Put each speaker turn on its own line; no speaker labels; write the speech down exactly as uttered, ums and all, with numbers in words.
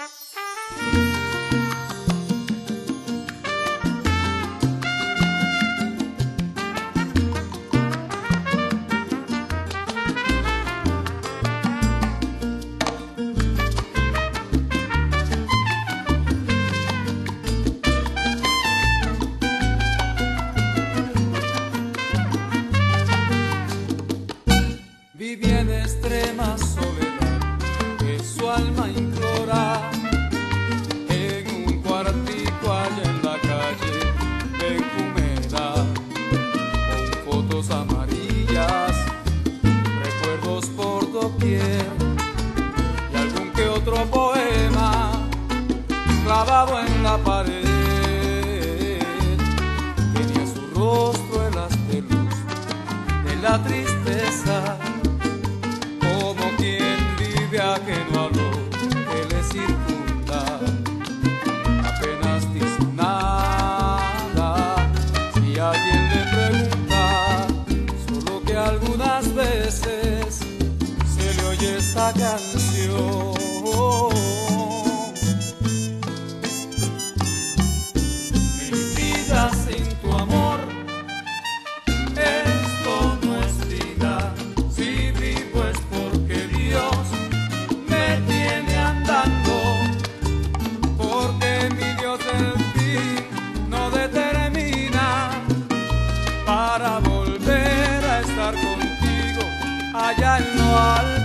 Vivía en extrema soledad, que su alma implora, en un cuartico allá en la calle Benjumeda, con fotos amarillas, recuerdos por doquier y algún que otro poema clavado en la pared. Tenía su rostro el haz de luz de la tristeza, ajeno a lo que le circunda. Apenas dice nada si alguien le pregunta, solo que algunas veces se le oye esta canción. Mi vida sin tu amor, esto no es vida. Si vivo es porque Dios tiene andando, porque mi Dios el fin no determina, para volver a estar contigo allá en lo alto.